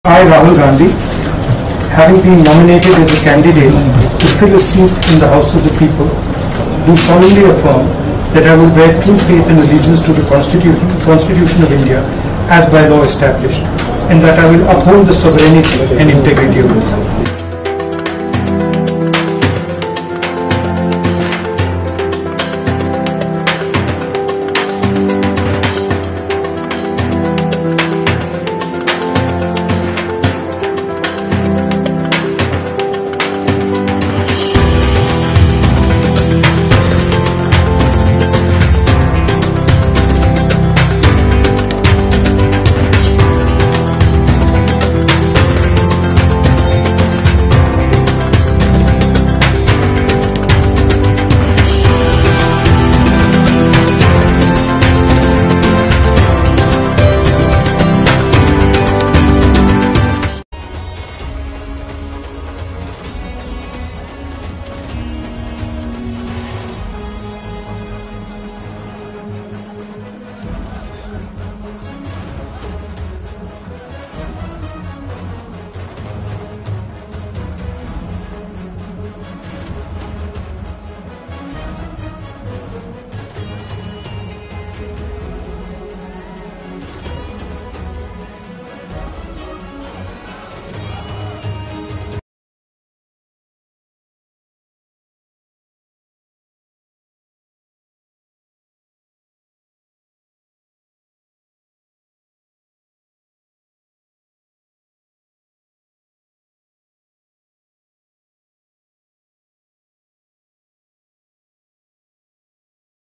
I, Rahul Gandhi, having been nominated as a candidate to fill a seat in the House of the People, do solemnly affirm that I will bear true faith and allegiance to the Constitution of India as by law established, and that I will uphold the sovereignty and integrity of it.